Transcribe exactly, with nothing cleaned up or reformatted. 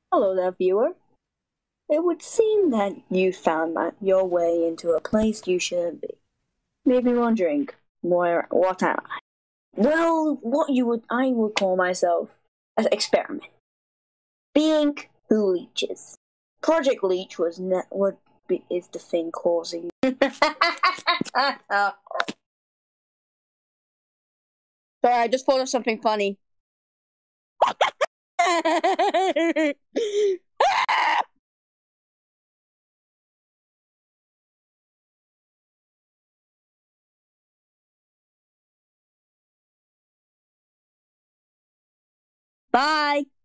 Hello there, viewer. It would seem that you found my, your way into a place you shouldn't be. Maybe wondering, where, what am I? Well, what you would I would call myself an experiment. Being who leeches. Project Leech was ne- what be, is the thing causing. Sorry, I just thought of something funny. Bye.